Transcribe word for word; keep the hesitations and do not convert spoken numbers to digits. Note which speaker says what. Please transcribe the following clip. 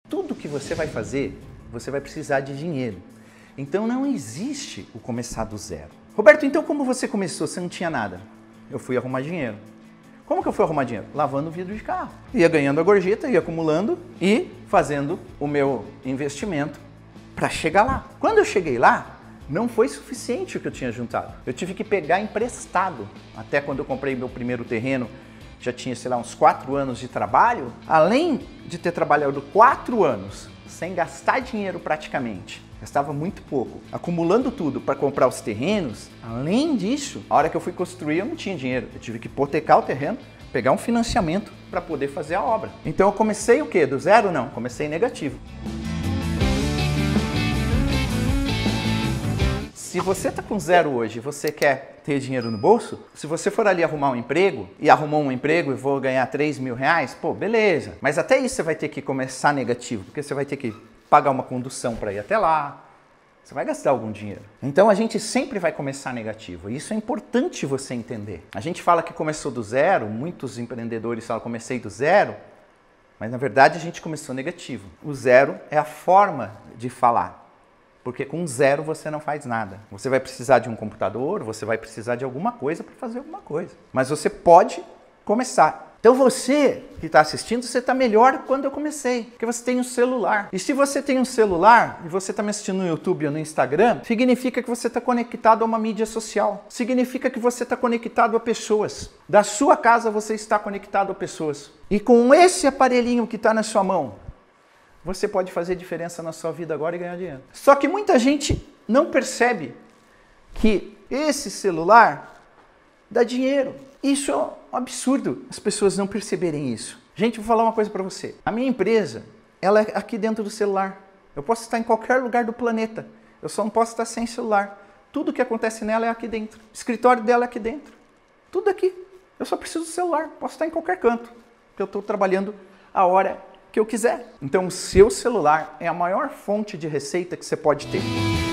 Speaker 1: Tudo que você vai fazer, você vai precisar de dinheiro. Então não existe o começar do zero. Roberto, então como você começou? Você não tinha nada. Eu fui arrumar dinheiro. Como que eu fui arrumar dinheiro? Lavando o vidro de carro. Ia ganhando a gorjeta, ia acumulando e fazendo o meu investimento para chegar lá. Quando eu cheguei lá, não foi suficiente o que eu tinha juntado. Eu tive que pegar emprestado. Até quando eu comprei meu primeiro terreno, já tinha, sei lá, uns quatro anos de trabalho. Além de ter trabalhado quatro anos sem gastar dinheiro praticamente, gastava muito pouco, acumulando tudo para comprar os terrenos. Além disso, a hora que eu fui construir eu não tinha dinheiro. Eu tive que hipotecar o terreno, pegar um financiamento para poder fazer a obra. Então eu comecei o quê? Do zero? Não, comecei negativo. Se você está com zero hoje e você quer ter dinheiro no bolso, se você for ali arrumar um emprego e arrumou um emprego e vou ganhar três mil reais, pô, beleza. Mas até isso você vai ter que começar negativo, porque você vai ter que pagar uma condução para ir até lá, você vai gastar algum dinheiro. Então a gente sempre vai começar negativo, e isso é importante você entender. A gente fala que começou do zero, muitos empreendedores falam comecei do zero, mas na verdade a gente começou negativo. O zero é a forma de falar. Porque com zero você não faz nada. Você vai precisar de um computador, você vai precisar de alguma coisa para fazer alguma coisa. Mas você pode começar. Então você que está assistindo, você está melhor quando eu comecei. Porque você tem um celular. E se você tem um celular e você está me assistindo no YouTube ou no Instagram, significa que você está conectado a uma mídia social. Significa que você está conectado a pessoas. Da sua casa você está conectado a pessoas. E com esse aparelhinho que está na sua mão, você pode fazer diferença na sua vida agora e ganhar dinheiro. Só que muita gente não percebe que esse celular dá dinheiro. Isso é um absurdo, as pessoas não perceberem isso. Gente, vou falar uma coisa para você. A minha empresa, ela é aqui dentro do celular. Eu posso estar em qualquer lugar do planeta. Eu só não posso estar sem celular. Tudo que acontece nela é aqui dentro. O escritório dela é aqui dentro. Tudo aqui. Eu só preciso do celular. Posso estar em qualquer canto. Porque eu estou trabalhando a hora que eu quiser. Então o seu celular é a maior fonte de receita que você pode ter.